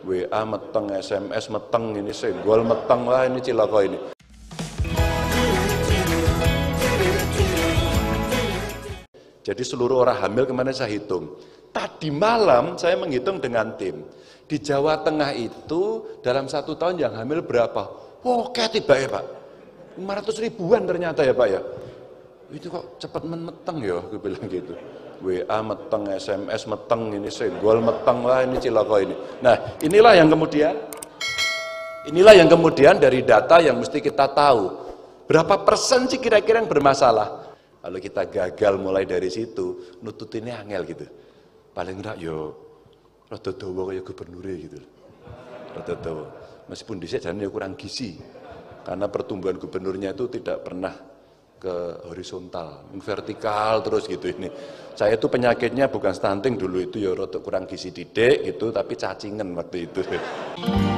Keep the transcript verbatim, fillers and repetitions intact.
W A meteng, S M S meteng, ini senggol meteng lah, ini cilaka ini. Jadi seluruh orang hamil kemarin saya hitung. Tadi malam saya menghitung dengan tim. Di Jawa Tengah itu dalam satu tahun yang hamil berapa? Oh, kayak tiba ya Pak. lima ratus ribuan ternyata ya Pak ya. Itu kok cepat meteng ya, gue bilang gitu. W A meteng, S M S meteng, ini senggol meteng lah, ini cilaka ini. Nah, inilah yang kemudian, inilah yang kemudian dari data yang mesti kita tahu. Berapa persen sih kira-kira yang bermasalah? Kalau kita gagal mulai dari situ, nututinnya angel gitu. Paling enggak yo, rada dawa kayak gubernur gitu. Rada dawa. Meskipun dhisik jane kurang gizi. Karena pertumbuhan gubernurnya itu tidak pernah ke horizontal, vertikal terus gitu ini. Saya itu penyakitnya bukan stunting dulu itu ya rada kurang gizi didik gitu, tapi cacingan waktu itu.